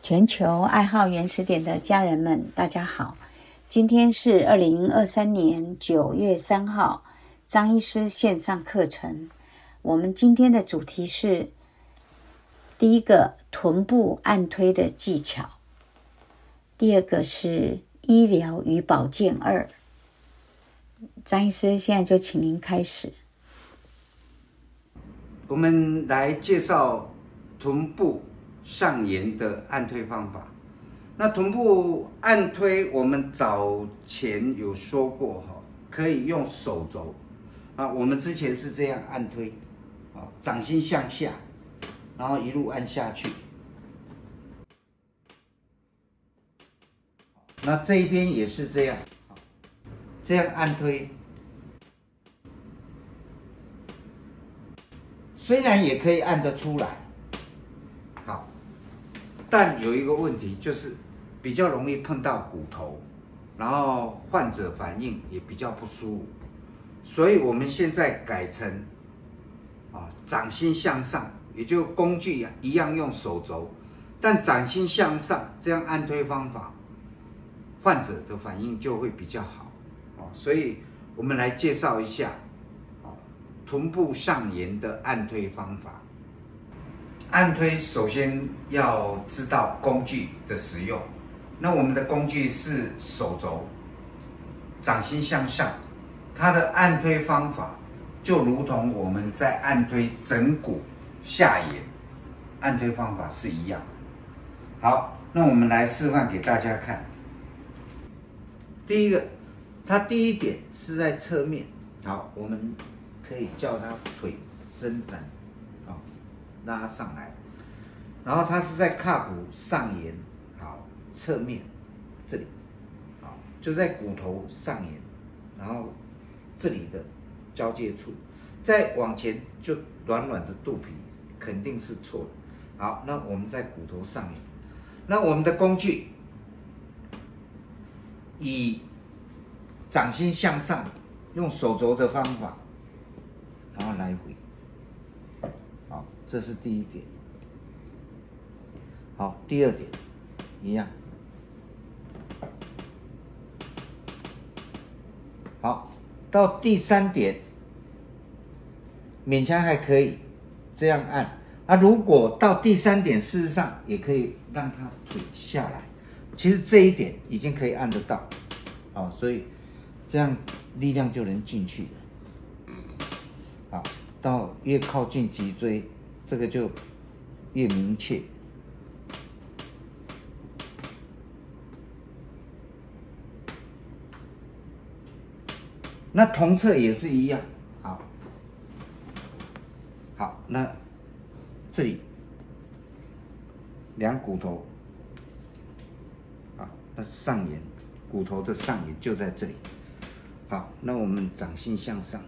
全球爱好原始点的家人们，大家好！今天是2023年9月3号，张医师线上课程。我们今天的主题是第一个臀部按推的技巧，第二个是医疗与保健2。张医师现在就请您开始。 我们来介绍臀部上沿的按推方法。那臀部按推，我们早前有说过可以用手肘啊，我们之前是这样按推啊，掌心向下，然后一路按下去。那这一边也是这样，这样按推。虽然也可以按得出来，好，但有一个问题就是比较容易碰到骨头，然后患者反应也比较不舒服，所以我们现在改成掌心向上，也就工具一样用手肘，但掌心向上这样按推方法，患者的反应就会比较好，所以我们来介绍一下臀部上沿的按推方法。按推首先要知道工具的使用，那我们的工具是手肘，掌心向上，它的按推方法就如同我们在按推枕骨下沿按推方法是一样。好，那我们来示范给大家看。第一个，它第一点是在侧面，好，我们可以叫它腿伸展，拉上来，然后它是在胯骨上沿，好，侧面这里，好，就在骨头上沿，然后这里的交界处，再往前就软软的肚皮，肯定是错的。好，那我们在骨头上沿，那我们的工具以掌心向上，用手肘的方法。然后来回，好，这是第一点。好，第二点一样。好，到第三点，勉强还可以这样按啊。如果到第三点，事实上也可以让它腿下来。其实这一点已经可以按得到，所以这样力量就能进去了。好，到越靠近脊椎，这个就越明确。那同侧也是一样。好，好，那这里两骨头，好，那上沿骨头的上沿就在这里。好，那我们掌心向上。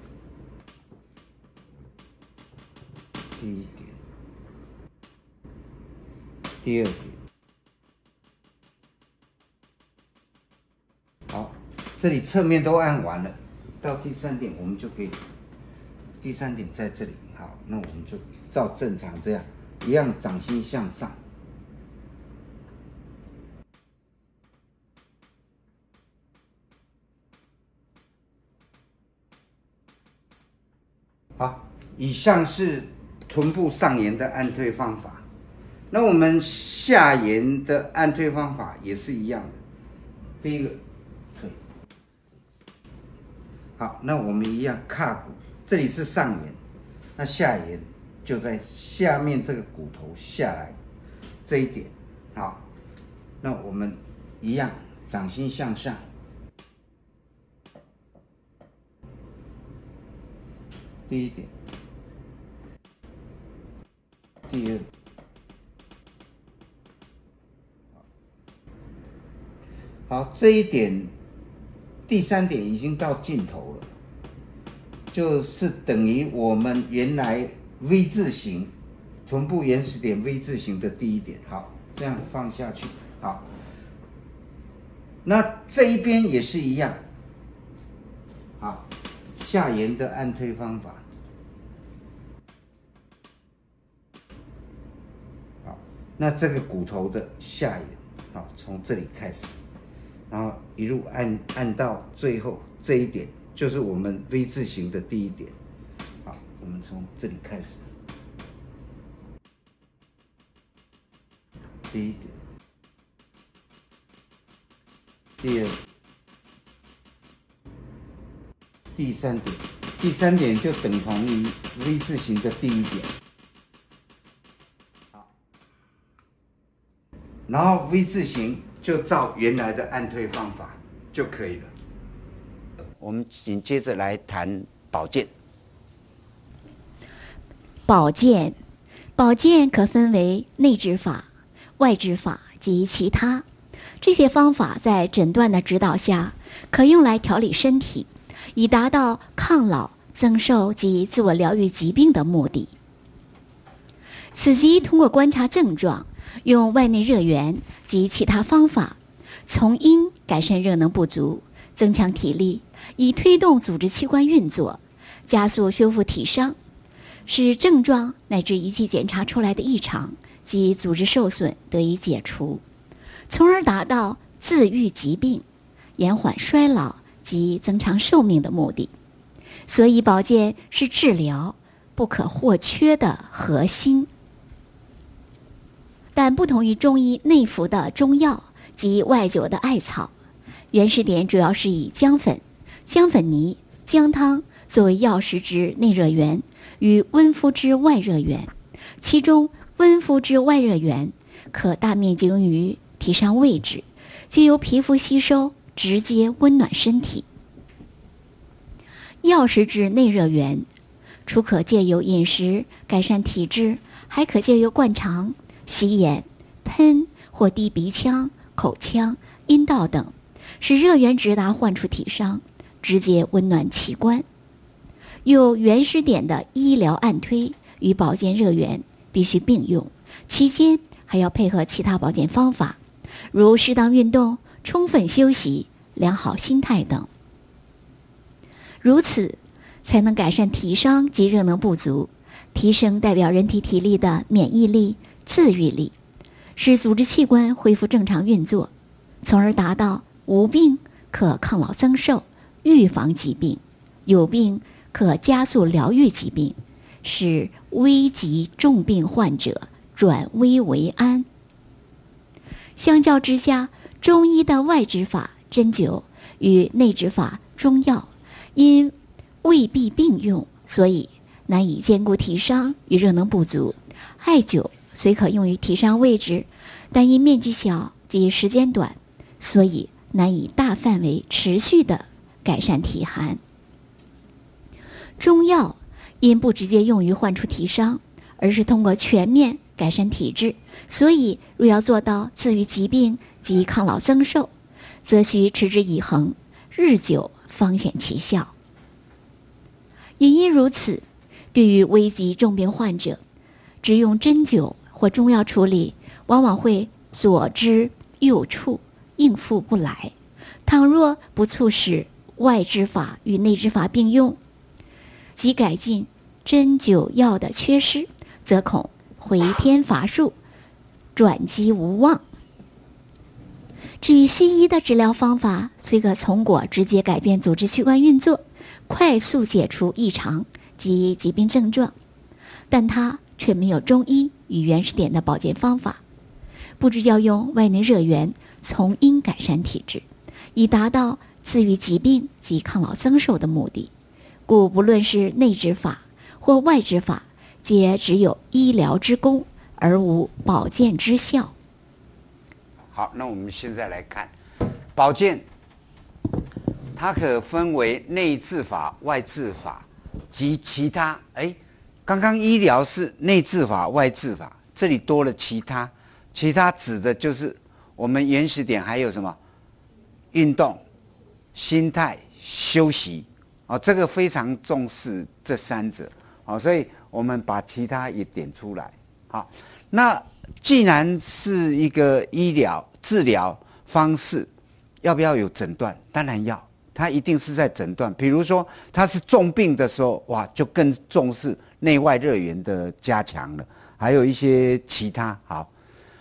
第一点，第二点，好，这里侧面都按完了，到第三点我们就可以，第三点在这里，好，那我们就照正常这样，一样掌心向上，好，以上是臀部上沿的按推方法，那我们下沿的按推方法也是一样的。第一个腿，好，那我们一样胯骨，这里是上沿，那下沿就在下面这个骨头下来这一点，好，那我们一样掌心向上，第一点。第二，好，这一点，第三点已经到尽头了，就是等于我们原来 V 字形臀部原始点 V 字形的第一点。好，这样放下去。好，那这一边也是一样。好，下沿的按推方法。 那这个骨头的下缘，好，从这里开始，然后一路按到最后这一点，就是我们 V 字形的第一点。好，我们从这里开始，第一点，第二，第三点，第三点就等同于 V 字形的第一点。然后 V 字形就照原来的按推方法就可以了。我们紧接着来谈保健。 保健可分为内治法、外治法及其他。这些方法在诊断的指导下，可用来调理身体，以达到抗老、增寿及自我疗愈疾病的目的。此即通过观察症状，用外内热源及其他方法，从因改善热能不足，增强体力，以推动组织器官运作，加速修复体伤，使症状乃至仪器检查出来的异常及组织受损得以解除，从而达到自愈疾病、延缓衰老及增长寿命的目的。所以保健是治疗不可或缺的核心。但不同于中医内服的中药及外灸的艾草，原始点主要是以姜粉、姜粉泥、姜汤作为药食之内热源与温敷之外热源，其中温敷之外热源可大面积用于体伤位置，藉由皮肤吸收，直接温暖身体。药食之内热源除可借由饮食改善体质，还可借由灌肠、洗眼、喷或滴鼻腔、口腔、阴道等，使热源直达患处体伤，直接温暖器官。有原始点的医疗按推与保健热源必须并用，期间还要配合其他保健方法，如适当运动、充分休息、良好心态等。如此才能改善体伤及热能不足，提升代表人体体力的免疫力、自愈力，使组织器官恢复正常运作，从而达到无病可抗老增寿，预防疾病；有病可加速疗愈疾病，使危急重病患者转危为安。相较之下，中医的外治法针灸与内治法中药因未必并用，所以难以兼顾体伤与热能不足。艾灸虽可用于体伤位置，但因面积小及时间短，所以难以大范围持续地改善体寒。中药因不直接用于患处体伤，而是通过全面改善体质，所以若要做到自愈疾病及抗老增寿，则需持之以恒，日久方显其效。也因如此，对于危急重病患者，只用针灸或中药处理，往往会左支右绌，应付不来。倘若不促使外治法与内治法并用，即改进针灸药的缺失，则恐回天乏术，转机无望。至于西医的治疗方法，虽可从果直接改变组织器官运作，快速解除异常及疾病症状，但它却没有中医与原始点的保健方法，不只要用外内热源从因改善体质，以达到自愈疾病及抗老增寿的目的。故不论是内治法或外治法，皆只有医疗之功，而无保健之效。 好，那我们现在来看保健，它可分为内治法、外治法及其他。刚刚医疗是内治法、外治法，这里多了其他，其他指的就是我们原始点还有什么运动、心态、休息。这个非常重视这三者。所以我们把其他也点出来。好，那既然是一个医疗治疗方式，要不要有诊断？当然要，它一定是在诊断。比如说它是重病的时候，哇，就更重视内外热源的加强了，还有一些其他。好，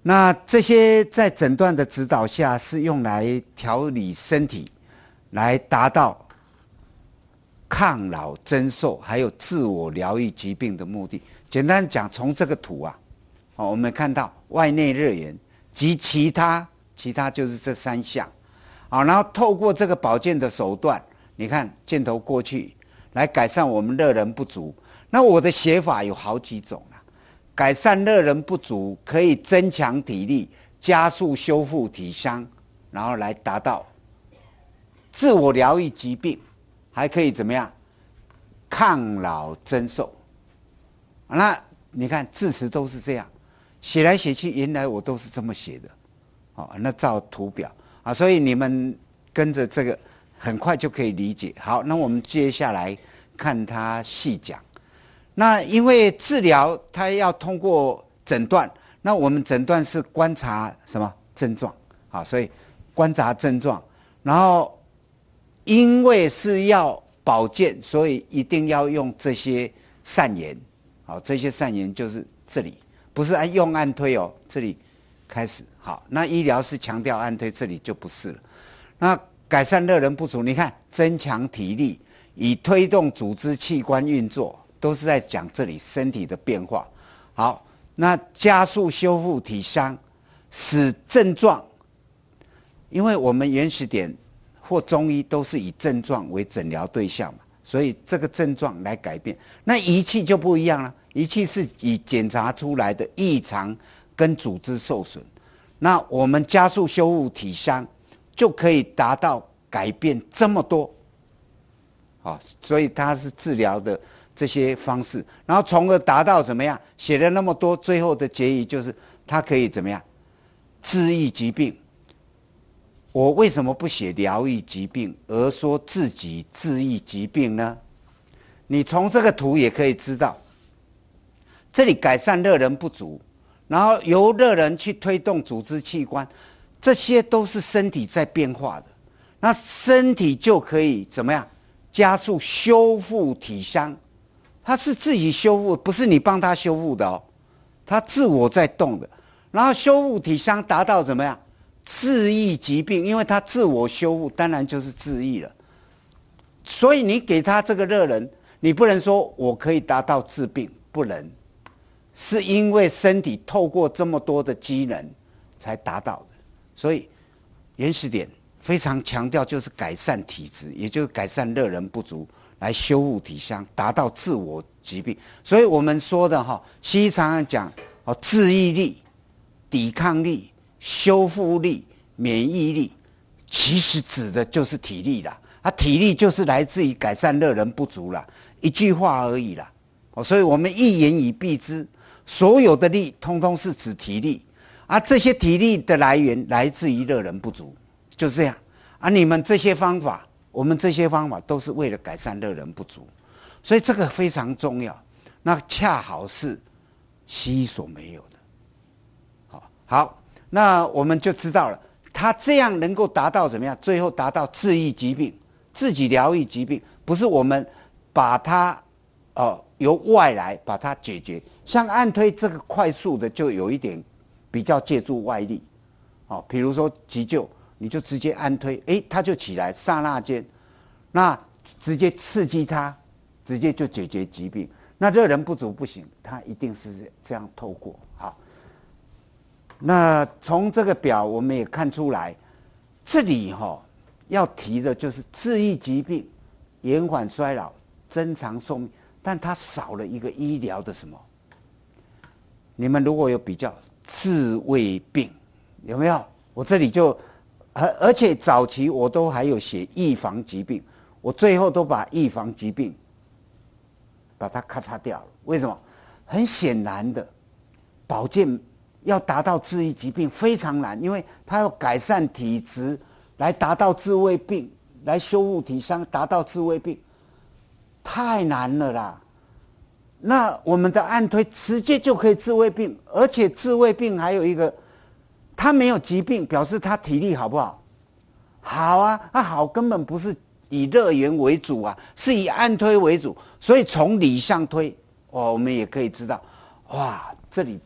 那这些在诊断的指导下是用来调理身体，来达到抗老增寿还有自我疗愈疾病的目的。简单讲，从这个图啊，我们看到外内热源及其他就是这3项，然后透过这个保健的手段，你看箭头过去，来改善我们热能不足。那我的写法有好几种啦，改善热能不足可以增强体力，加速修复体香，然后来达到自我疗愈疾病，还可以怎么样？抗老增寿。那你看字词都是这样，写来写去，原来我都是这么写的。那照图表啊，所以你们跟着这个很快就可以理解。好，那我们接下来看他细讲。那因为治疗它要通过诊断，那我们诊断是观察什么症状？好，所以观察症状，然后因为是要保健，所以一定要用这些善言。好，这些善言就是这里，不是用按推哦，这里开始。好，那医疗是强调按推，这里就不是了。那改善热能不足，你看增强体力，以推动组织器官运作，都是在讲这里身体的变化。好，那加速修复体伤，使症状，因为我们原始点或中医都是以症状为诊疗对象嘛，所以这个症状来改变。那仪器就不一样了，仪器是以检查出来的异常跟组织受损，那我们加速修复体伤就可以达到改变这么多。好，所以它是治疗的这些方式，然后从而达到怎么样？写了那么多，最后的结语就是它可以怎么样？治愈疾病。我为什么不写疗愈疾病，而说自己治愈疾病呢？你从这个图也可以知道，这里改善热能不足，然后由热能去推动组织器官，这些都是身体在变化的，那身体就可以怎么样？加速修复体伤。它是自己修复，不是你帮他修复的哦，它自我在动的。然后修复体伤达到怎么样？治愈疾病，因为它自我修复，当然就是治愈了。所以你给他这个热能，你不能说我可以达到治病，不能，是因为身体透过这么多的机能才达到的。所以原始点非常强调就是改善体质，也就是改善热能不足，来修复体伤，达到自我疾病。所以我们说的西医常常讲治愈力、抵抗力、修复力、免疫力，其实指的就是体力啦。体力就是来自于改善热能不足啦，一句话而已啦。所以我们一言以蔽之，所有的力通通是指体力，这些体力的来源来自于热能不足，就这样。你们这些方法，我们这些方法都是为了改善热能不足，所以这个非常重要。那恰好是西医所没有的。好，那我们就知道了，他这样能够达到怎么样？最后达到治愈疾病，自己疗愈疾病，不是我们把它由外来把它解决。像按推这个快速的，就有一点比较借助外力。比如说急救，你就直接按推，它就起来，刹那间，那直接刺激它，直接就解决疾病。那热能不足不行，它一定是这样透过。好，那从这个表我们也看出来，这里要提的就是治愈疾病、延缓衰老、增长寿命，但它少了一个医疗的什么？你们如果有比较治未病，有没有？我这里就而且早期我都还有写预防疾病，我最后都把预防疾病把它咔嚓掉了。为什么？很显然的，保健要达到治愈疾病非常难，因为它要改善体质来达到治未病，来修复体伤达到治未病，太难了啦。那我们的按推直接就可以治未病，而且治未病还有一个，他没有疾病，表示他体力好不好？好啊，好根本不是以热源为主啊，是以按推为主。所以从里向推，我们也可以知道，哇，这里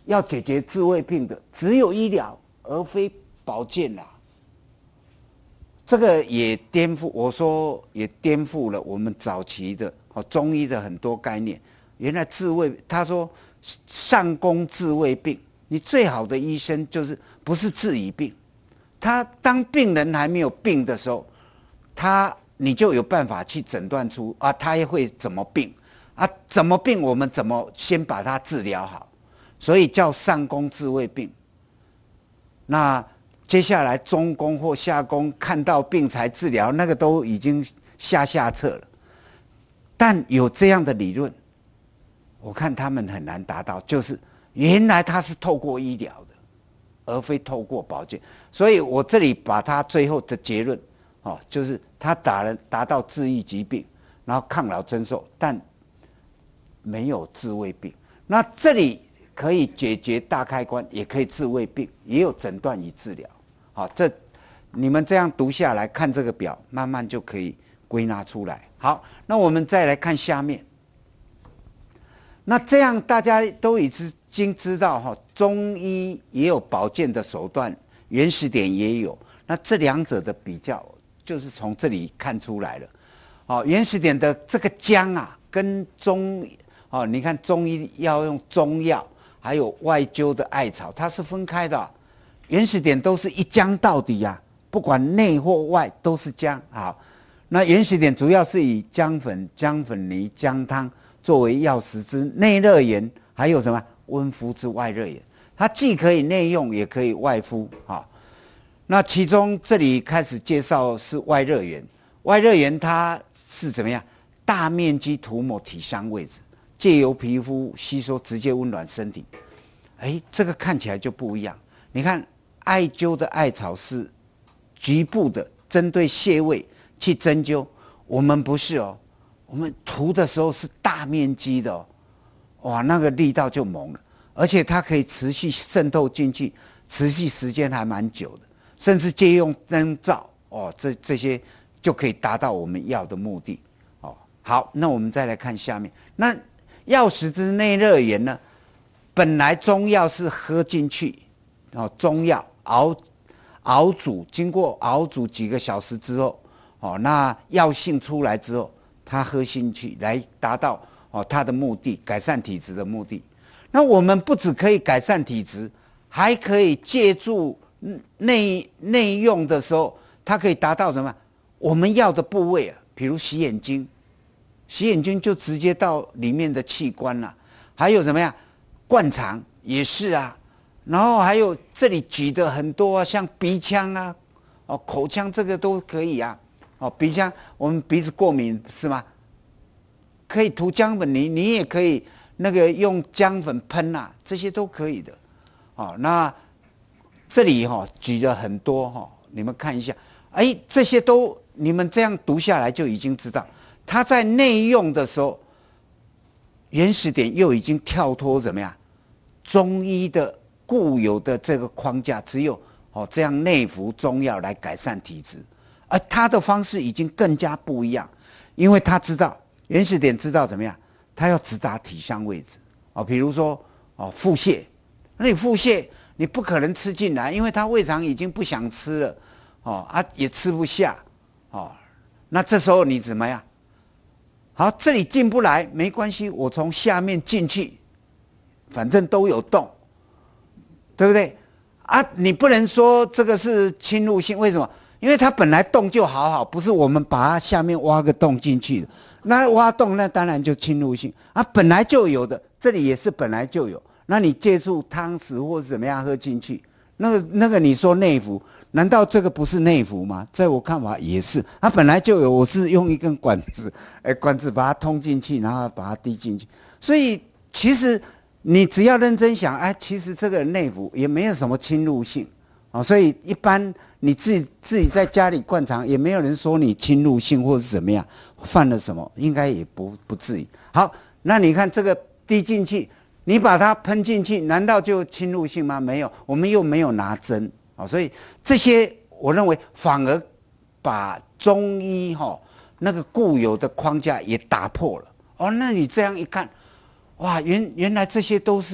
要解决治胃病的只有医疗，而非保健啦。这个也颠覆，我说也颠覆了我们早期的中医的很多概念。原来治胃，他说上工治胃病，你最好的医生就是不是治已病，他当病人还没有病的时候，你就有办法去诊断出啊，他会怎么病啊？怎么病，我们怎么先把它治疗好，所以叫上工治胃病。那接下来中工或下工看到病才治疗，那个都已经下策了。但有这样的理论，我看他们很难达到，就是原来他是透过医疗的，而非透过保健。所以我这里把他最后的结论，就是他达到治愈疾病，然后抗老增寿，但没有治胃病。那这里可以解决大开关，也可以治胃病，也有诊断与治疗。好，这你们这样读下来看这个表，慢慢就可以归纳出来。好，那我们再来看下面。那这样大家都已经知道中医也有保健的手段，原始点也有。那这两者的比较，就是从这里看出来了。原始点的这个姜啊，跟你看中医要用中药，还有外灸的艾草，它是分开的。原始点都是一姜到底啊，不管内或外都是姜。好，那原始点主要是以姜粉、姜粉泥、姜汤作为药食之内热源，还有什么温敷之外热源。它既可以内用，也可以外敷。好，那其中这里开始介绍是外热源。外热源它是怎么样？大面积涂抹体伤位置，借由皮肤吸收，直接温暖身体。这个看起来就不一样。你看艾灸的艾草是局部的，针对穴位去针灸，我们不是哦，我们涂的时候是大面积的哦，哇，那个力道就猛了，而且它可以持续渗透进去，持续时间还蛮久的，甚至借用灯罩哦，这些就可以达到我们要的目的哦。好，那我们再来看下面，那药食之内热源呢？本来中药是喝进去。中药熬煮，经过熬煮几个小时之后，那药性出来之后，它喝进去来达到它的目的，改善体质的目的。那我们不只可以改善体质，还可以借助内用的时候，它可以达到什么？我们要的部位啊，比如洗眼睛，洗眼睛就直接到里面的器官了。还有什么呀？灌肠也是啊。然后还有这里举的很多啊，像鼻腔啊，口腔这个都可以啊。鼻腔我们鼻子过敏是吗？可以涂姜粉泥，你也可以那个用姜粉喷啊，这些都可以的。那这里举了很多你们看一下，这些都你们这样读下来就已经知道，它在内用的时候，原始点又已经跳脱怎么样？中医的固有的这个框架，只有这样内服中药来改善体质，而他的方式已经更加不一样，因为他知道原始点知道怎么样，他要直达体相位置比如说腹泻，那你腹泻你不可能吃进来，因为他胃肠已经不想吃了也吃不下那这时候你怎么样？好，这里进不来没关系，我从下面进去，反正都有洞。对不对啊？你不能说这个是侵入性，为什么？因为它本来洞就好，不是我们把它下面挖个洞进去的。那挖洞那当然就侵入性啊，本来就有的，这里也是本来就有。那你借助汤匙或者怎么样喝进去，那个你说内服，难道这个不是内服吗？在我看法也是，它本来就有，我是用一根管子把它通进去，然后把它滴进去。所以其实你只要认真想，其实这个内服也没有什么侵入性所以一般你自己在家里灌肠，也没有人说你侵入性或是怎么样，犯了什么，应该也不至于。好，那你看这个滴进去，你把它喷进去，难道就侵入性吗？没有，我们又没有拿针所以这些我认为反而把中医那个固有的框架也打破了那你这样一看，哇，原来这些都是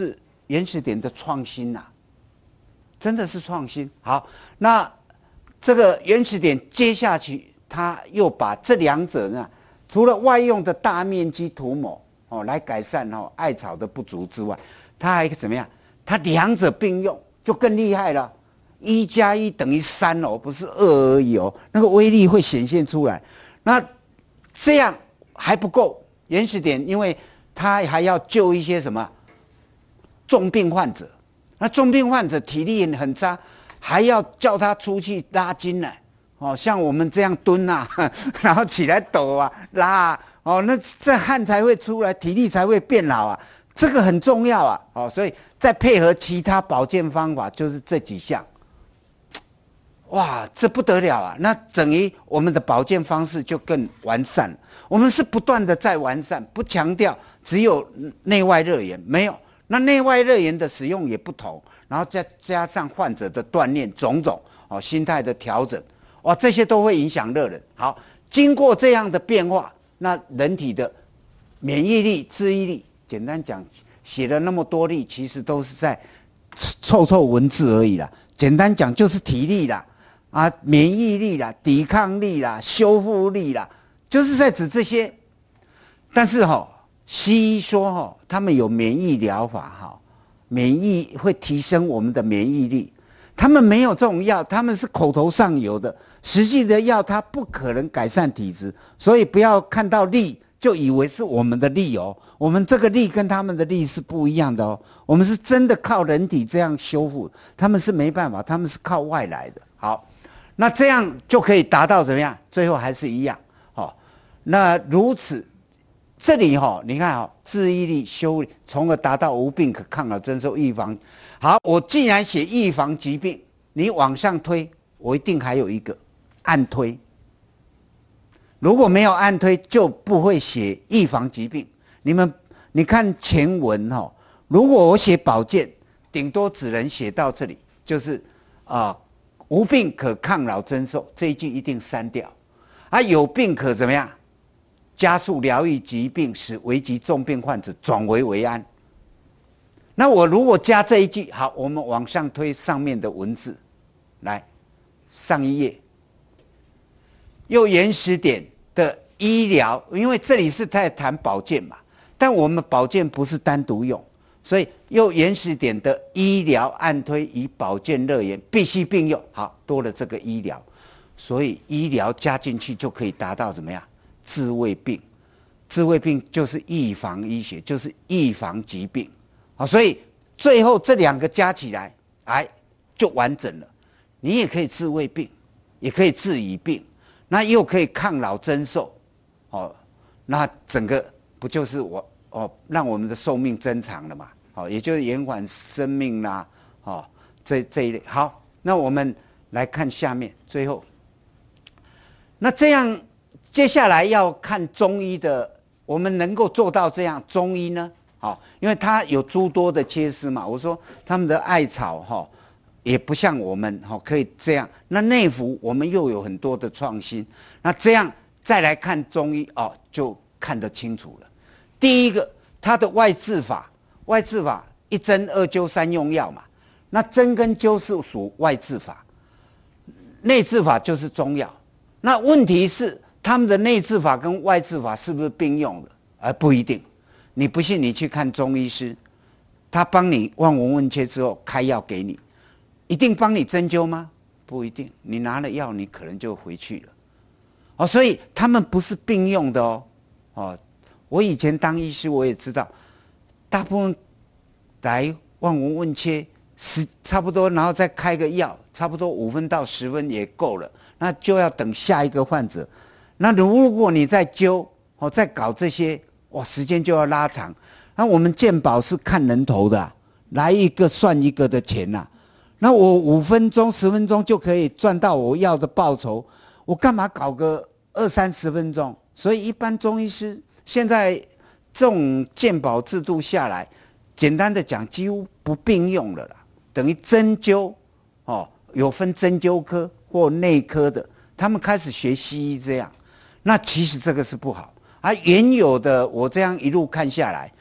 原始点的创新呐、真的是创新。好，那这个原始点接下去，他又把这两者呢，除了外用的大面积涂抹来改善艾草的不足之外，他还怎么样？他两者并用就更厉害了。1+1等于3哦，不是2而已哦，那个威力会显现出来。那这样还不够，原始点因为他还要救一些什么重病患者，那重病患者体力很差，还要叫他出去拉筋呢。像我们这样蹲啊，然后起来抖啊、拉啊，那这汗才会出来，体力才会变好啊，这个很重要啊。所以再配合其他保健方法，就是这几项。哇，这不得了啊！那等于我们的保健方式就更完善了。我们是不断的在完善，不强调只有内外热源，没有。那内外热源的使用也不同，然后再加上患者的锻炼种种心态的调整，这些都会影响热能。好，经过这样的变化，那人体的免疫力、自愈力，简单讲，写了那么多力，其实都是在凑文字而已啦。简单讲就是体力啦。免疫力啦、抵抗力啦、修复力啦，就是在指这些。但是西医说他们有免疫疗法免疫会提升我们的免疫力。他们没有这种药，他们是口头上有的，实际的药它不可能改善体质，所以不要看到力就以为是我们的力哦。我们这个力跟他们的力是不一样的哦。我们是真的靠人体这样修复，他们是没办法，他们是靠外来的。好。那这样就可以达到怎么样？最后还是一样，那如此，这里你看治愈力、修理，从而达到无病可抗老增寿预防。好，我既然写预防疾病，你往上推，我一定还有一个按推。如果没有按推，就不会写预防疾病。你看前文如果我写保健，顶多只能写到这里，就是无病可抗老增寿，这一句一定删掉。有病可怎么样？加速疗愈疾病，使危急重病患者转危为安。那我如果加这一句，好，我们往上推上面的文字，来上一页，又原始点的医疗，因为这里是在谈保健嘛，但我们保健不是单独用。所以又原始点的医疗按推与保健热源必须并用，好，多了这个医疗，所以医疗加进去就可以达到怎么样？治未病，治未病就是预防医学，就是预防疾病，好，所以最后这两个加起来，就完整了。你也可以治未病，也可以治已病，那又可以抗老增寿，那整个不就是让我们的寿命增长了嘛？也就是延缓生命啦，这一类。好，那我们来看下面最后。那这样接下来要看中医的，我们能够做到这样，中医呢？因为它有诸多的切丝嘛。我说他们的艾草也不像我们可以这样。那内服我们又有很多的创新。那这样再来看中医就看得清楚了。第一个，它的外治法一针二灸三用药嘛，那针跟灸是属外治法，内治法就是中药。那问题是他们的内治法跟外治法是不是并用的？不一定。你不信，你去看中医师，他帮你望闻问切之后开药给你，一定帮你针灸吗？不一定。你拿了药，你可能就回去了。所以他们不是并用的哦。我以前当医师，我也知道，大部分来望闻问切，差不多，然后再开个药，差不多5分到10分也够了，那就要等下一个患者。那如果你再灸，再搞这些，时间就要拉长。那我们健保是看人头的来一个算一个的钱那我5分钟、10分钟就可以赚到我要的报酬，我干嘛搞个20-30分钟？所以一般中医师现在这种健保制度下来，简单的讲，几乎不并用了啦。等于针灸，有分针灸科或内科的，他们开始学西医这样。那其实这个是不好。原有的我这样一路看下来，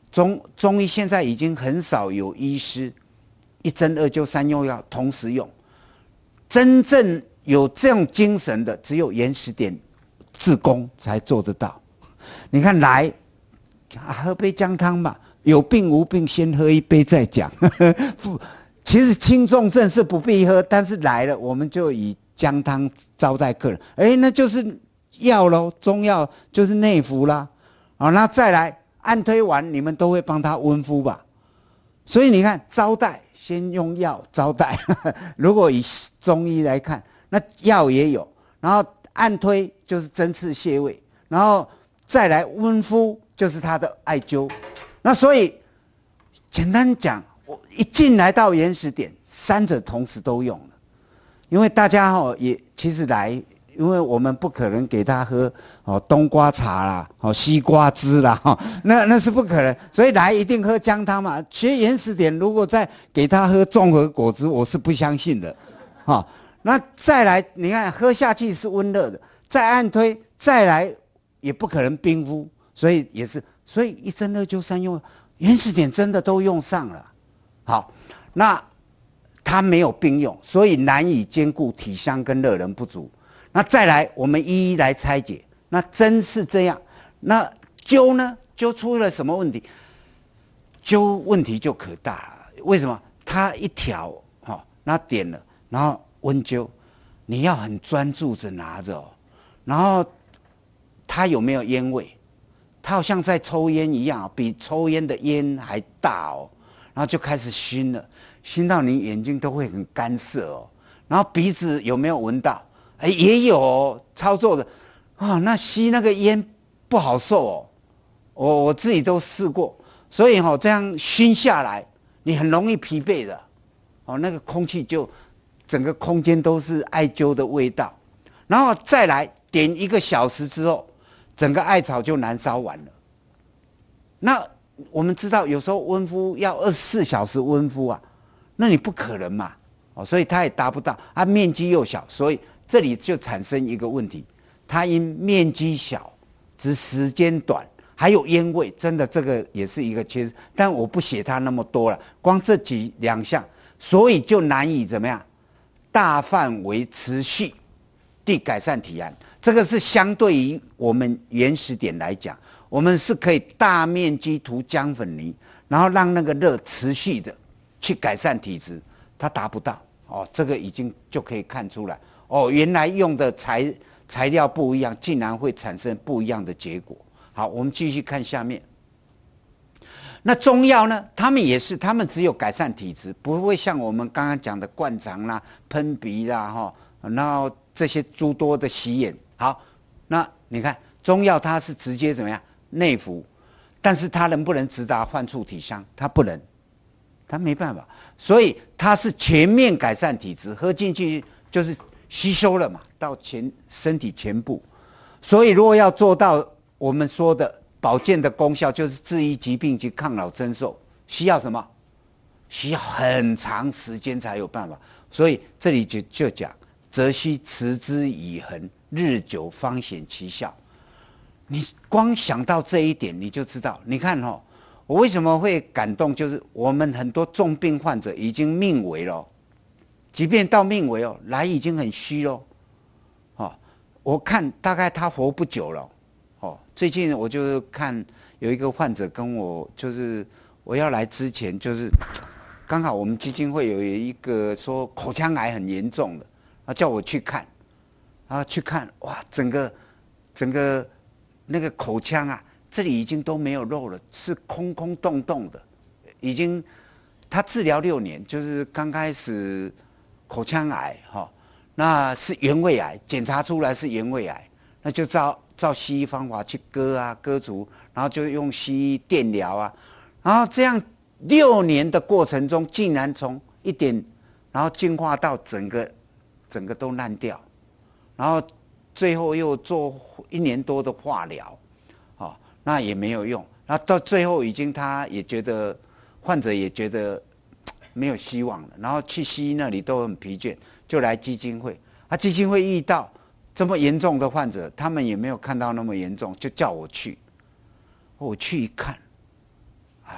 中医现在已经很少有医师1针2灸3用药同时用，真正有这种精神的只有原始点志工才做得到。你看来喝杯姜汤吧，有病无病先喝一杯再讲。不，其实轻重症是不必喝，但是来了我们就以姜汤招待客人，那就是药咯，中药就是内服啦。那再来按推完，你们都会帮他温敷吧？所以你看，招待先用药招待。如果以中医来看，那药也有，然后按推就是针刺穴位，然后再来温敷就是他的艾灸。那所以简单讲，我一进来到原始点，3者同时都用了，因为大家也其实来。因为我们不可能给他喝冬瓜茶啦、西瓜汁啦，那是不可能，所以来一定喝姜汤嘛。学原始点，如果再给他喝综合果汁，我是不相信的。那再来，你看喝下去是温热的，再按推，再来也不可能冰敷，所以也是，所以1针2灸3用，原始点真的都用上了。好，那它没有并用，所以难以兼顾体香跟热能不足。那再来，我们一一来拆解。那针是这样，那灸呢？灸出了什么问题？灸问题就可大了。为什么？它一条那点了，然后温灸，你要很专注着拿着然后它有没有烟味？它好像在抽烟一样，比抽烟的烟还大然后就开始熏了，熏到你眼睛都会很干涩然后鼻子有没有闻到？也有操作的那吸那个烟不好受我自己都试过，所以这样熏下来，你很容易疲惫的那个空气就整个空间都是艾灸的味道，然后再来点1个小时之后，整个艾草就燃烧完了。那我们知道有时候温敷要24小时温敷那你不可能嘛所以它也达不到面积又小，所以这里就产生一个问题，它因面积小，只时间短，还有烟味，真的这个也是一个缺失，但我不写它那么多了，光这2项，所以就难以怎么样大范围持续地改善体安。这个是相对于我们原始点来讲，我们是可以大面积涂姜粉泥，然后让那个热持续的去改善体质，它达不到这个已经就可以看出来原来用的材料不一样，竟然会产生不一样的结果。好，我们继续看下面。那中药呢？他们也是，他们只有改善体质，不会像我们刚刚讲的灌肠啦、喷鼻啦然后这些诸多的洗眼。好，那你看中药它是直接怎么样内服，但是它能不能直达患处体香？它不能，它没办法，所以它是全面改善体质，喝进去就是吸收了嘛，到身体全部。所以如果要做到我们说的保健的功效，就是治愈疾病及抗老增寿，需要什么？需要很长时间才有办法。所以这里就讲，则须持之以恒，日久方显其效。你光想到这一点，你就知道。你看我为什么会感动，就是我们很多重病患者已经命危了，即便到命危来已经很虚了我看大概他活不久了最近我就看有一个患者跟我，就是我要来之前，就是刚好我们基金会有一个说口腔癌很严重的叫我去看去看哇，整个那个口腔这里已经都没有肉了，是空空洞洞的，已经他治疗6年，就是刚开始口腔癌那是原位癌，检查出来是原位癌，那就照西医方法去割除，然后就用西医电疗然后这样6年的过程中，竟然从一点，然后进化到整个都烂掉，然后最后又做1年多的化疗那也没有用，然后到最后已经他也觉得患者也觉得没有希望了，然后去西医那里都很疲倦，就来基金会基金会遇到这么严重的患者，他们也没有看到那么严重，就叫我去。我去一看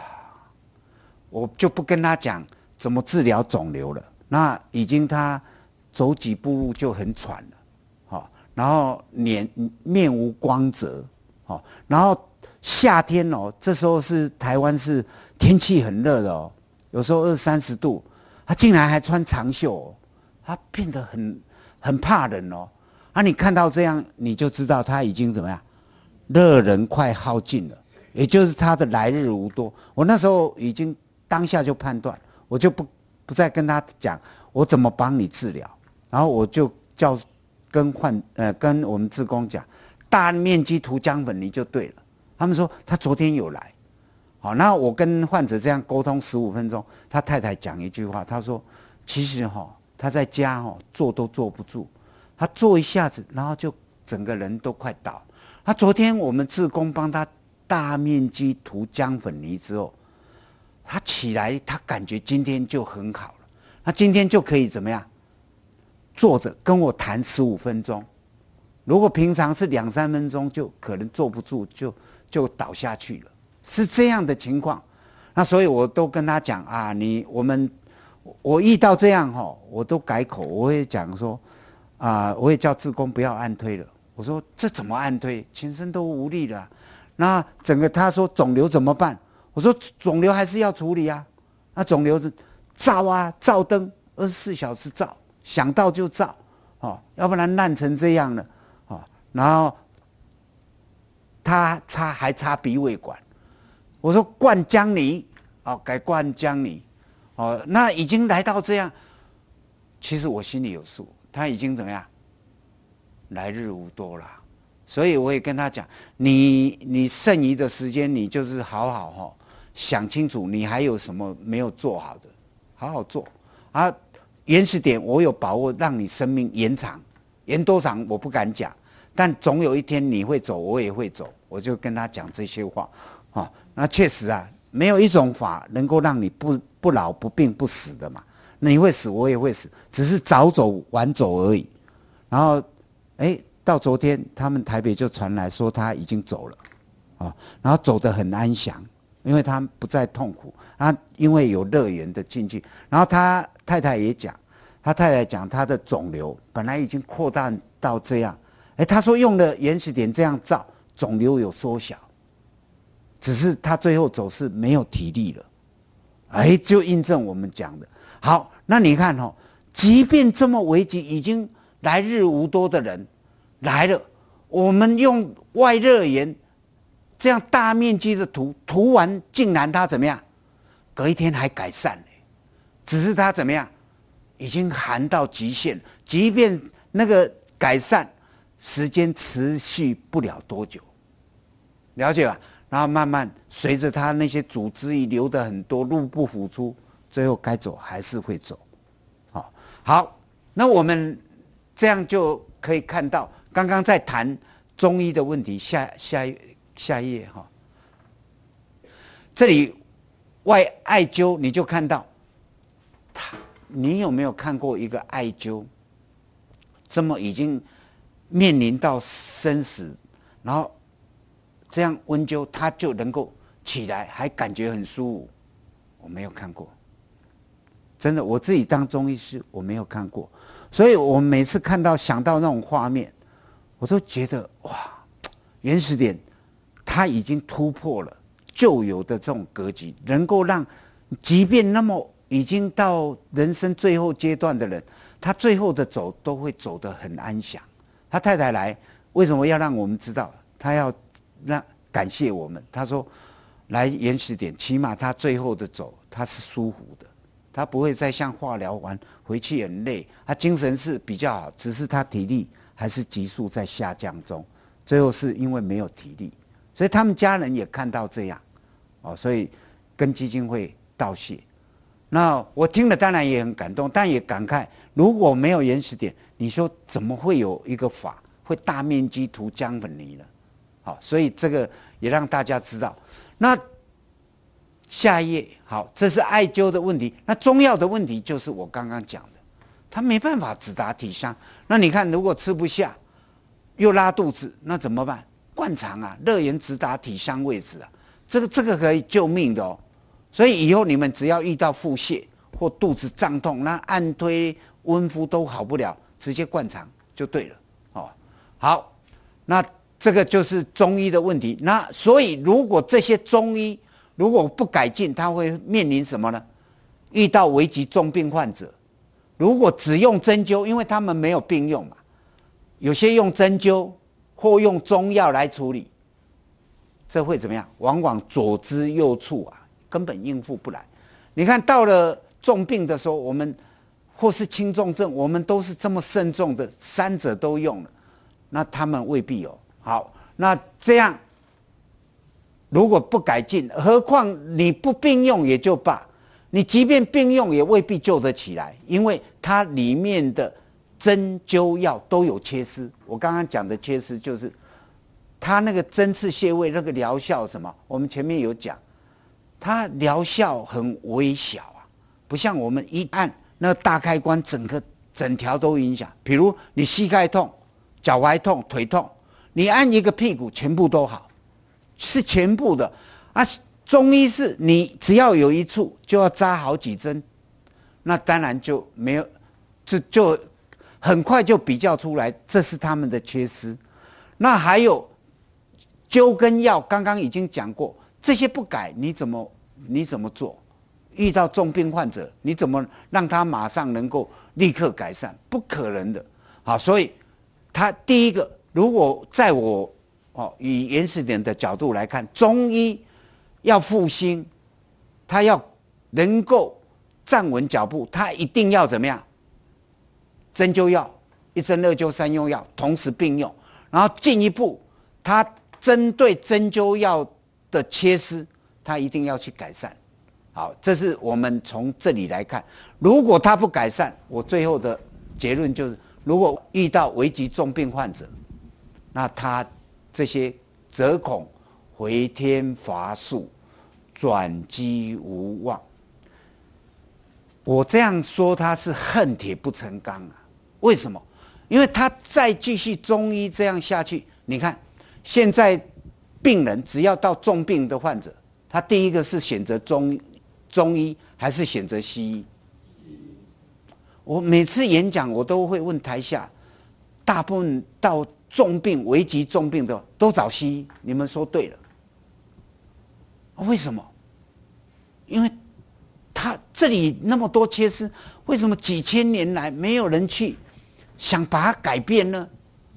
我就不跟他讲怎么治疗肿瘤了。那已经他走几步路就很喘了，然后面无光泽，然后夏天这时候是台湾是天气很热的有时候20-30度，他竟然还穿长袖他变得很怕冷你看到这样你就知道他已经怎么样，热人快耗尽了，也就是他的来日无多。我那时候已经当下就判断，我就不再跟他讲我怎么帮你治疗，然后我就跟我们志工讲，大面积涂浆粉泥就对了。他们说他昨天有来，好，那我跟患者这样沟通15分钟，他太太讲一句话，他说其实他在家坐都坐不住，他坐一下子，然后就整个人都快倒。他昨天我们志工帮他大面积涂浆粉泥之后，他起来，他感觉今天就很好了。他今天就可以怎么样？坐着跟我谈15分钟。如果平常是2-3分钟，就可能坐不住，就倒下去了，是这样的情况。那所以我都跟他讲啊，我遇到这样我都改口，我会讲说我也叫志工不要按推了。我说这怎么按推？全身都无力了那整个他说肿瘤怎么办？我说肿瘤还是要处理啊。那肿瘤是照灯24小时照，想到就照要不然烂成这样了然后他还插鼻胃管，我说灌浆泥改灌浆泥那已经来到这样，其实我心里有数，他已经怎么样，来日无多了。所以我也跟他讲，你剩余的时间，你就是好好想清楚，你还有什么没有做好的，好好做原始点我有把握让你生命延长，延多长我不敢讲，但总有一天你会走，我也会走，我就跟他讲这些话那确实没有一种法能够让你不老不病不死的嘛。你会死我也会死，只是早走晚走而已。然后到昨天他们台北就传来说他已经走了然后走得很安详，因为他不再痛苦因为有热源的进去。然后他太太也讲，他太太讲他的肿瘤本来已经扩大到这样他说用了原始点这样照，肿瘤有缩小，只是他最后走势没有体力了就印证我们讲的。好，那你看即便这么危急，已经来日无多的人来了，我们用外热源这样大面积的涂完，竟然他怎么样？隔一天还改善了，只是他怎么样？已经寒到极限，即便那个改善时间持续不了多久，了解吧？然后慢慢随着他那些组织遗留的很多入不敷出，最后该走还是会走。好，那我们这样就可以看到，刚刚在谈中医的问题，下一页这里艾灸你就看到你有没有看过一个艾灸这么已经面临到生死，然后这样温灸他就能够起来还感觉很舒服？我没有看过，真的，我自己当中医师我没有看过。所以我每次想到那种画面，我都觉得哇，原始点他已经突破了旧有的这种格局，能够让即便那么已经到人生最后阶段的人，他最后的走都会走得很安详。他太太来为什么要让我们知道？他要感谢我们，他说来原始点起码他最后的走他是舒服的，他不会再像化疗完回去很累，他精神是比较好，只是他体力还是急速在下降中，最后是因为没有体力。所以他们家人也看到这样所以跟基金会道谢。那我听了当然也很感动，但也感慨，如果没有原始点，你说怎么会有一个法会大面积涂浆粉泥呢？所以这个也让大家知道。那下一页，好，这是艾灸的问题。那中药的问题就是我刚刚讲的，他没办法直达体香。那你看，如果吃不下又拉肚子，那怎么办？灌肠热源直达体香位置这个可以救命的所以以后你们只要遇到腹泻或肚子胀痛，那按推温敷都好不了，直接灌肠就对了。好，那这个就是中医的问题。那所以如果这些中医如果不改进，他会面临什么呢？遇到危急重病患者，如果只用针灸，因为他们没有病用嘛，有些用针灸或用中药来处理，这会怎么样？往往左支右绌啊，根本应付不来。你看到了重病的时候，我们或是轻重症，我们都是这么慎重的，三者都用了，那他们未必有。好，那这样如果不改进，何况你不并用也就罢，你即便并用也未必救得起来，因为它里面的针灸药都有缺失。我刚刚讲的缺失就是它那个针刺穴位那个疗效什么，我们前面有讲，它疗效很微小啊，不像我们一按那大开关，整条都影响。比如你膝盖痛、脚踝痛、腿痛，你按一个屁股全部都好，是全部的啊。中医是你只要有一处就要扎好几针，那当然就没有，就很快就比较出来，这是他们的缺失。那还有灸跟药，刚刚已经讲过，这些不改你怎么做？遇到重病患者，你怎么让他马上能够立刻改善？不可能的。好，所以他第一个，如果在我以原始点的角度来看，中医要复兴，他要能够站稳脚步，他一定要怎么样？针灸药、一针二灸三用药同时并用，然后进一步，他针对针灸药的缺失，他一定要去改善。好，这是我们从这里来看。如果他不改善，我最后的结论就是，如果遇到危急重病患者，那他这些则恐回天乏术，转机无望。我这样说他是恨铁不成钢啊。为什么？因为他再继续中医这样下去，你看现在病人只要到重病的患者，他第一个是选择中医还是选择西医？我每次演讲我都会问台下，大部分到重病危急重病的都找西医，你们说对了。为什么？因为他这里那么多缺失，为什么几千年来没有人去想把它改变呢？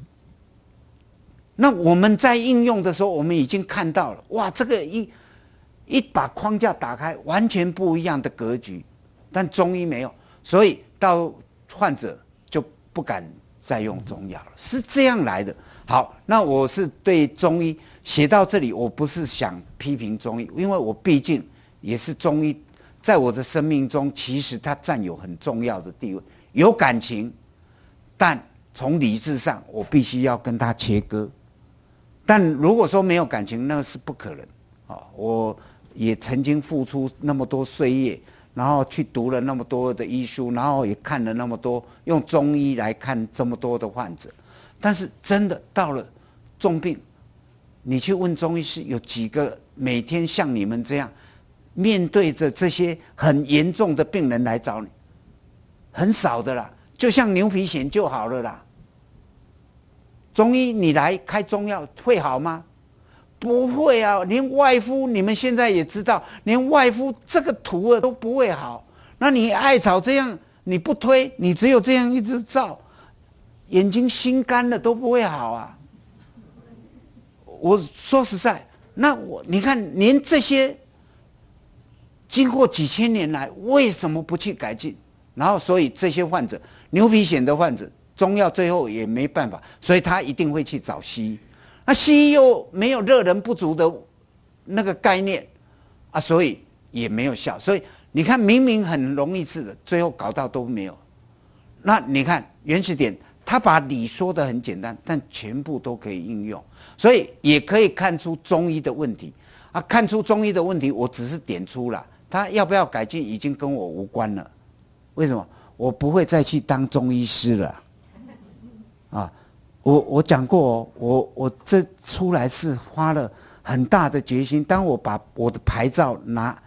那我们在应用的时候，我们已经看到了，哇，这个一把框架打开，完全不一样的格局。但中医没有，所以到患者就不敢再用中药了，是这样来的。好，那我是对中医写到这里，我不是想批评中医，因为我毕竟也是中医，在我的生命中，其实它占有很重要的地位，有感情，但从理智上，我必须要跟它切割。但如果说没有感情，那是不可能。我也曾经付出那么多岁月，然后去读了那么多的医书，然后也看了那么多，用中医来看这么多的患者。但是真的到了重病，你去问中医师，有几个每天像你们这样面对着这些很严重的病人来找你？很少的啦，就像牛皮癣就好了啦。中医你来开中药会好吗？不会啊，连外敷你们现在也知道，连外敷这个涂了都不会好。那你艾草这样你不推，你只有这样一直照，眼睛心干了都不会好啊。我说实在，那你看连这些经过几千年来，为什么不去改进？然后所以这些患者，牛皮癣的患者，中药最后也没办法，所以他一定会去找西医。那西医又没有热人不足的那个概念啊，所以也没有效。所以你看，明明很容易治的，最后搞到都没有。那你看原始点，他把理说得很简单，但全部都可以应用，所以也可以看出中医的问题啊。看出中医的问题，我只是点出了，他要不要改进已经跟我无关了。为什么？我不会再去当中医师了啊。我讲过哦，我这出来是花了很大的决心。当我把我的牌照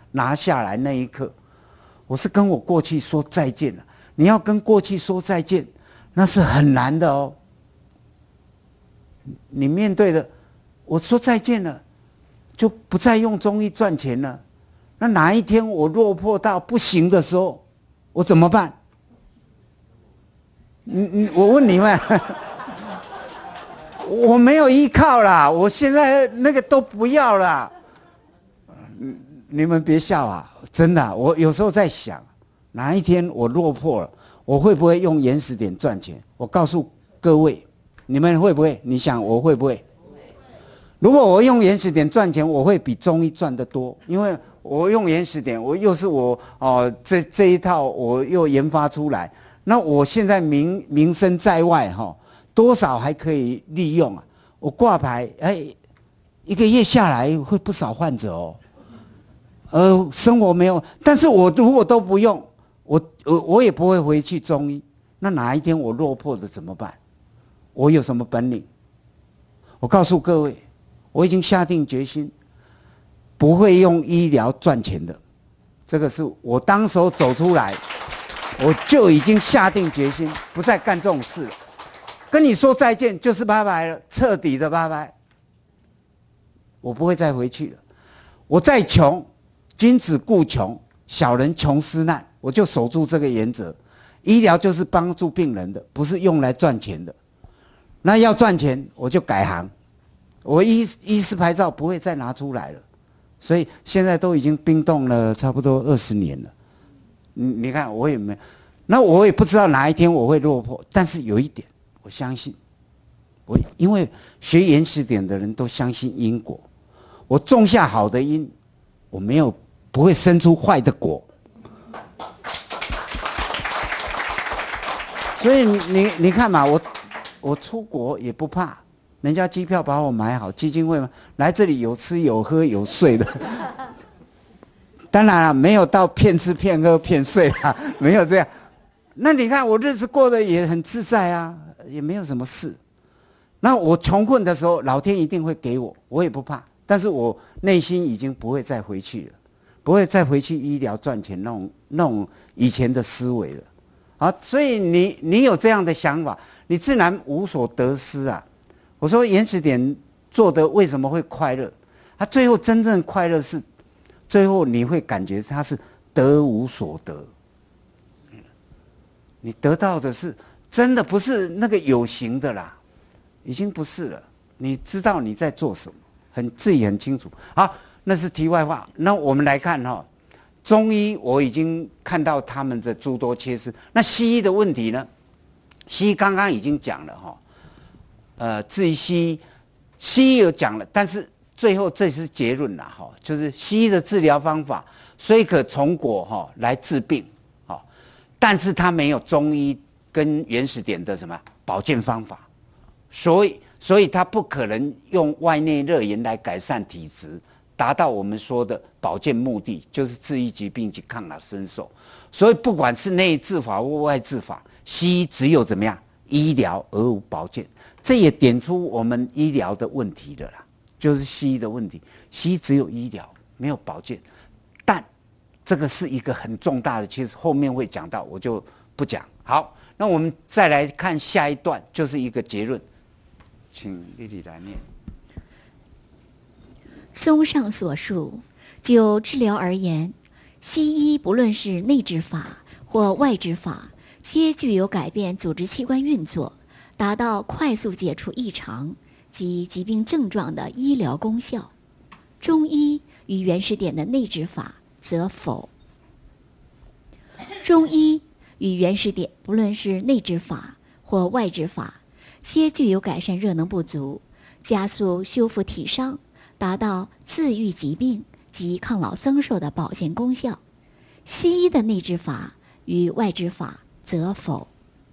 拿下来那一刻，我是跟我过去说再见了。你要跟过去说再见，那是很难的哦。你面对的，我说再见了，就不再用中医赚钱了。那哪一天我落魄到不行的时候，我怎么办？我问你们，我没有依靠啦，我现在那个都不要啦。你们别笑啊，真的啊，我有时候在想，哪一天我落魄了，我会不会用原始点赚钱？我告诉各位，你们会不会？你想我会不会？如果我用原始点赚钱，我会比中医赚得多，因为我用原始点，我又是我这一套我又研发出来，那我现在名声在外多少还可以利用啊。我挂牌，一个月下来会不少患者哦，生活没有，但是我如果都不用，我也不会回去中医。那哪一天我落魄了怎么办？我有什么本领？我告诉各位，我已经下定决心，不会用医疗赚钱的。这个是我当时候走出来，我就已经下定决心，不再干这种事了。跟你说再见就是拜拜了，彻底的拜拜。我不会再回去了。我再穷，君子固穷，小人穷斯难。我就守住这个原则。医疗就是帮助病人的，不是用来赚钱的。那要赚钱，我就改行。我医师牌照不会再拿出来了，所以现在都已经冰冻了差不多20年了。你看我也没有，那我也不知道哪一天我会落魄，但是有一点我相信，因为学原始点的人都相信因果，我种下好的因，我不会生出坏的果。所以你看嘛，我出国也不怕，人家机票把我买好，基金会嘛来这里有吃有喝有睡的。当然了，没有到骗吃骗喝骗睡啦，没有这样。那你看我日子过得也很自在啊，也没有什么事。那我穷困的时候，老天一定会给我，我也不怕。但是我内心已经不会再回去了，不会再回去医疗赚钱那种以前的思维了。好，所以你有这样的想法，你自然无所得失啊。我说原始点做的为什么会快乐？他最后真正快乐是，最后你会感觉他是得无所得。你得到的是真的不是那个有形的啦，已经不是了。你知道你在做什么，自己很清楚。好，那是题外话。那我们来看中医我已经看到他们的诸多缺失。那西医的问题呢？西医刚刚已经讲了至于西医有讲了，但是最后这是结论啦就是西医的治疗方法虽可从果来治病但是它没有中医跟原始点的什么保健方法，所以它不可能用外内热源来改善体质，达到我们说的保健目的，就是治愈疾病及抗老身寿。所以不管是内治法或外治法，西医只有怎么样医疗而无保健，这也点出我们医疗的问题了啦，就是西医的问题。西医只有医疗没有保健，但这个是一个很重大的，其实后面会讲到，我就不讲。好，那我们再来看下一段，就是一个结论，请丽丽来念。 综上所述，就治疗而言，西医不论是内治法或外治法，皆具有改变组织器官运作，达到快速解除异常及疾病症状的医疗功效。中医与原始点的内治法则否。中医与原始点不论是内治法或外治法，皆具有改善热能不足、加速修复体伤、达到自愈疾病及抗老增寿的保健功效。西医的内治法与外治法则否。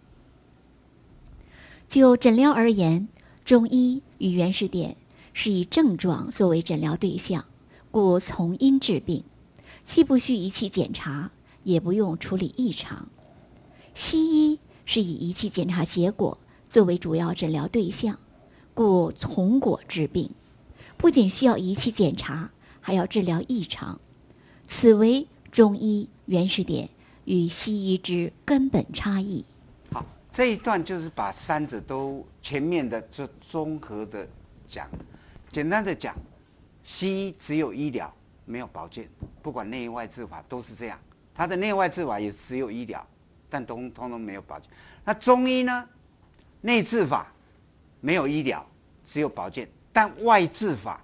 就诊疗而言，中医与原始点是以症状作为诊疗对象，故从因治病，既不需仪器检查，也不用处理异常。西医是以仪器检查结果作为主要诊疗对象，故从果治病，不仅需要仪器检查，还要治疗异常。 此为中医原始点与西医之根本差异。 好，这一段就是把三者都全面的就综合的讲。简单的讲，西医只有医疗，没有保健，不管内外治法都是这样。它的内外治法也只有医疗，但通通没有保健。那中医呢？内治法没有医疗，只有保健，但外治法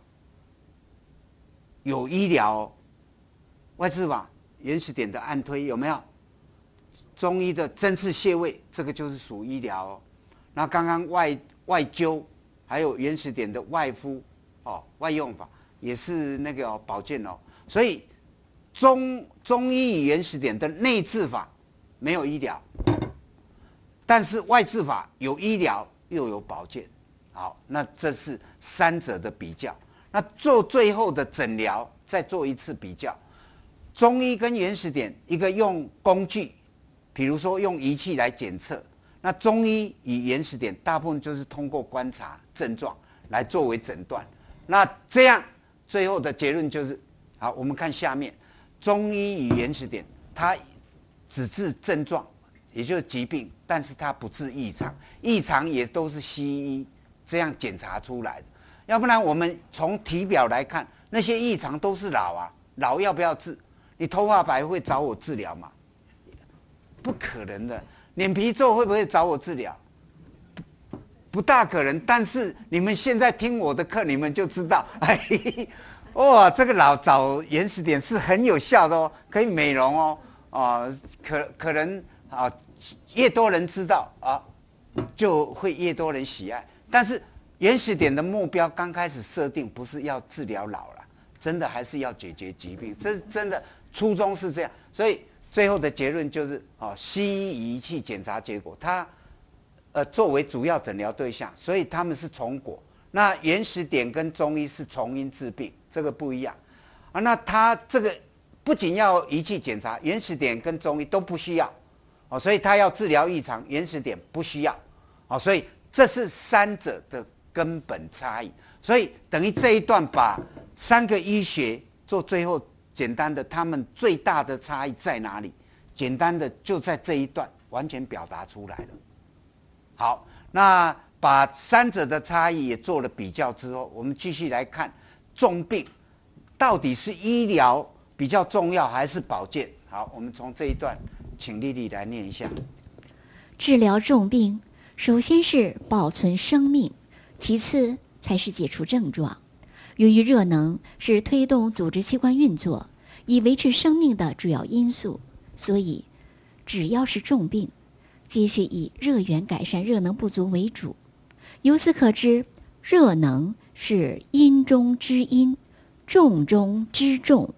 有医疗哦。外治法原始点的按推有没有？中医的针刺穴位，这个就是属医疗哦。那刚刚外灸，还有原始点的外敷哦，外用法也是那个保健哦。所以中医与原始点的内治法没有医疗，但是外治法有医疗又有保健。好，那这是三者的比较。那做最后的诊疗，再做一次比较。中医跟原始点，一个用工具，比如说用仪器来检测。那中医与原始点大部分就是通过观察症状来作为诊断。那这样最后的结论就是，好，我们看下面，中医与原始点，它只治症状，也就是疾病，但是它不治异常，异常也都是西医这样检查出来的。要不然我们从体表来看，那些异常都是老啊，老要不要治？你头发白会找我治疗吗？不可能的。脸皮皱会不会找我治疗？不大可能。但是你们现在听我的课，你们就知道，哎，哇，这个老找原始点是很有效的哦，可以美容哦，可能啊，越多人知道啊，就会越多人喜爱。但是原始点的目标刚开始设定不是要治疗老了，真的还是要解决疾病，这是真的初衷是这样。所以最后的结论就是，西医仪器检查结果，它作为主要诊疗对象，所以他们是从果。那原始点跟中医是从因治病，这个不一样啊。那它这个不仅要仪器检查，原始点跟中医都不需要，所以它要治疗异常，原始点不需要，所以这是三者的根本差异。所以等于这一段把三个医学做最后简单的，他们最大的差异在哪里？简单的就在这一段完全表达出来了。好，那把三者的差异也做了比较之后，我们继续来看重病到底是医疗比较重要还是保健？好，我们从这一段请丽丽来念一下。 治疗重病，首先是保存生命，其次才是解除症状。由于热能是推动组织器官运作以维持生命的主要因素，所以只要是重病，皆需以热源改善热能不足为主。由此可知，热能是因中之因，重中之重。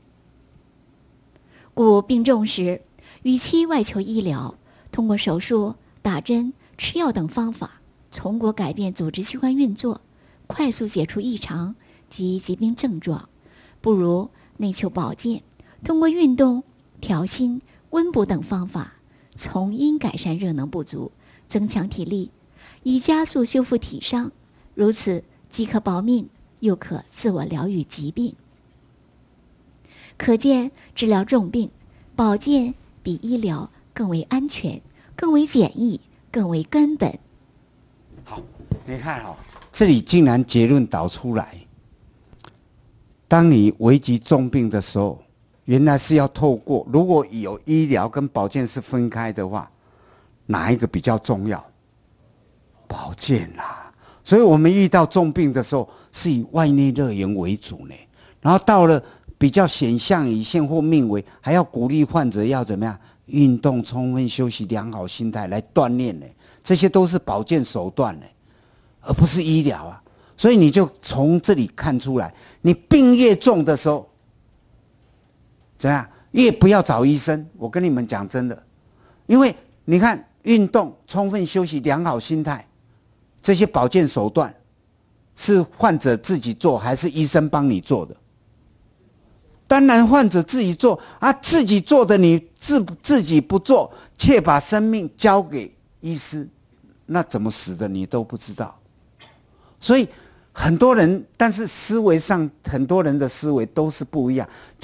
故病重时，与其外求医疗，通过手术、打针、吃药等方法，从果改变组织器官运作，快速解除异常及疾病症状，不如内求保健，通过运动、调心、温补等方法，从因改善热能不足，增强体力，以加速修复体伤。如此既可保命，又可自我疗愈疾病。可见治疗重病，保健比医疗更为安全，更为简易，更为根本。 好，你看这里竟然结论导出来，当你危及重病的时候，原来是要透过，如果有医疗跟保健是分开的话，哪一个比较重要？保健啦。所以我们遇到重病的时候，是以外内热源为主呢。然后到了比较显象乙线或命危，还要鼓励患者要怎么样？运动、充分休息、良好心态来锻炼呢。这些都是保健手段呢，而不是医疗啊。所以你就从这里看出来，你病越重的时候，怎样？越不要找医生。我跟你们讲真的，因为你看，运动、充分休息、良好心态，这些保健手段是患者自己做还是医生帮你做的？当然患者自己做啊，自己做的你自己不做，却把生命交给医师，那怎么死的你都不知道。所以很多人，但是思维上很多人的思维都是不一样，就是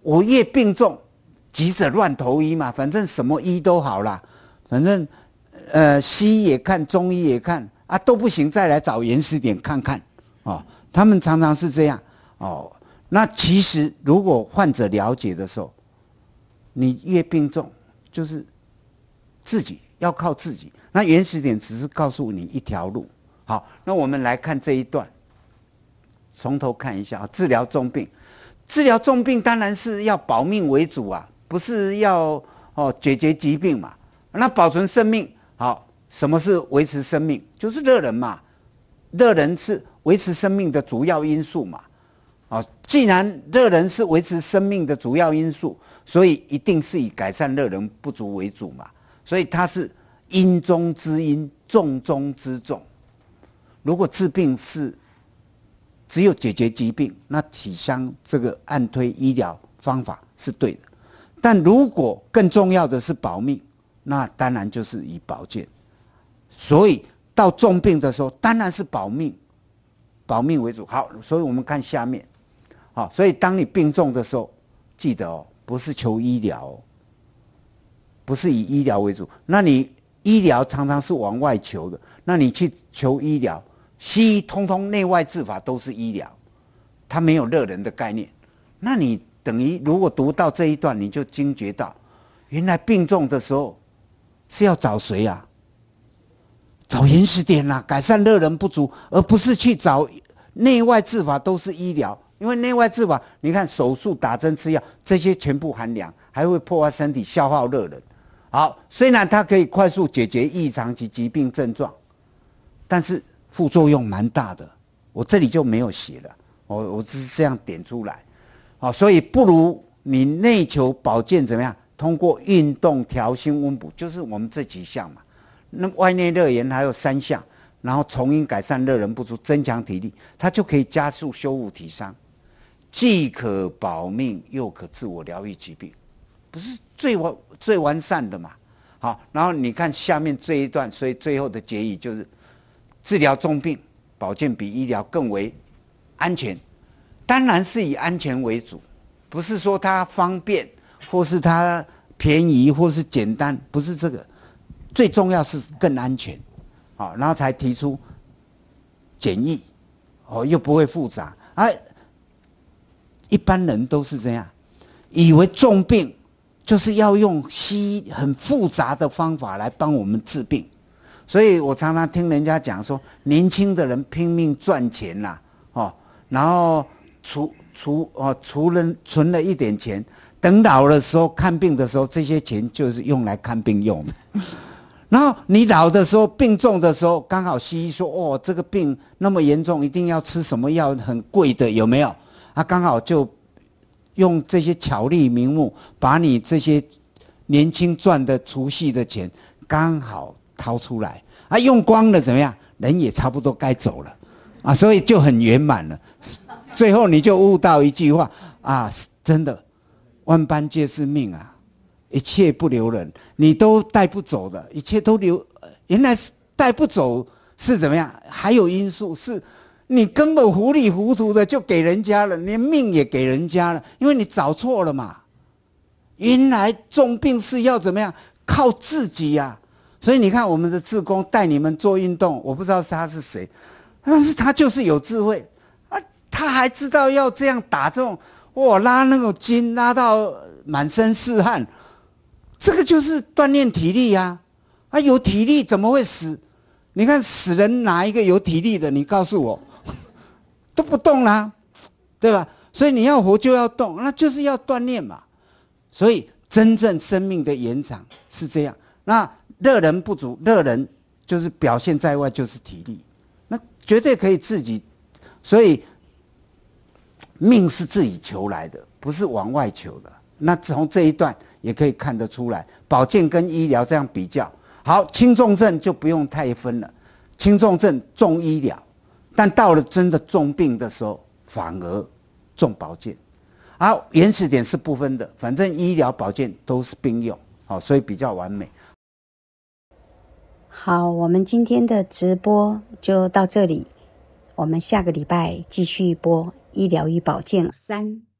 我越病重，急着乱投医嘛，反正什么医都好啦，反正西医也看，中医也看啊，都不行，再来找原始点看看哦。他们常常是这样哦。那其实如果患者了解的时候，你越病重，就是自己要靠自己。那原始点只是告诉你一条路。好，那我们来看这一段，从头看一下啊。治疗重病，治疗重病当然是要保命为主啊，不是要解决疾病嘛。那保存生命，好，什么是维持生命？就是热能嘛，热能是维持生命的主要因素嘛。既然热能是维持生命的主要因素，所以一定是以改善热能不足为主嘛。所以它是因中之因，重中之重。如果治病是只有解决疾病，那体相这个按推医疗方法是对的。但如果更重要的是保命，那当然就是以保健。所以到重病的时候，当然是保命为主。好，所以我们看下面。好，所以当你病重的时候，记得哦，不是求医疗哦，不是以医疗为主。那你医疗常常是往外求的，那你去求医疗，西医通通内外治法都是医疗，它没有热能的概念。那你等于如果读到这一段，你就惊觉到，原来病重的时候是要找谁啊？找原始点啊，改善热能不足，而不是去找内外治法都是医疗。因为内外治法，你看手术、打针、吃药，这些全部含量，还会破坏身体，消耗热能。好，虽然它可以快速解决异常及疾病症状，但是副作用蛮大的。我这里就没有写了，我只是这样点出来。好，所以不如你内求保健怎么样？通过运动调心温补，就是我们这几项嘛。那外内热源还有3项，然后从因改善热能不足，增强体力，它就可以加速修复体伤。既可保命，又可自我疗愈疾病，不是最完善的嘛？好，然后你看下面这一段，所以最后的结语就是：治疗重病，保健比医疗更为安全。当然是以安全为主，不是说它方便，或是它便宜，或是简单，不是这个。最重要是更安全，好，然后才提出简易，又不会复杂。一般人都是这样，以为重病就是要用西医很复杂的方法来帮我们治病，所以我常常听人家讲说，年轻的人拼命赚钱啦，然后存了一点钱，等老的时候看病的时候，这些钱就是用来看病用的。然后你老的时候病重的时候，刚好西医说这个病那么严重，一定要吃什么药很贵的，有没有？刚好就用这些巧立名目，把你这些年轻赚的除夕的钱刚好掏出来，用光了怎么样？人也差不多该走了，所以就很圆满了。最后你就悟到一句话真的，万般皆是命啊，一切不留人，你都带不走的，一切都留。原来是带不走是怎么样？还有因素是。你根本糊里糊涂的就给人家了，连命也给人家了，因为你找错了嘛。原来重病是要怎么样？靠自己呀。所以你看我们的志工带你们做运动，我不知道他是谁，但是他就是有智慧他还知道要这样打这种拉那种筋拉到满身是汗，这个就是锻炼体力呀。有体力怎么会死？你看死人哪一个有体力的？你告诉我。都不动啦，对吧？所以你要活就要动，那就是要锻炼嘛。所以真正生命的延长是这样。那热能不足，热能就是表现在外就是体力，那绝对可以自己。所以命是自己求来的，不是往外求的。那从这一段也可以看得出来，保健跟医疗这样比较。好，轻重症就不用太分了，轻重症重医疗。但到了真的重病的时候，反而重保健。原始点是不分的，反正医疗保健都是并用，所以比较完美。 好，我们今天的直播就到这里，我们下个礼拜继续播医疗与保健3。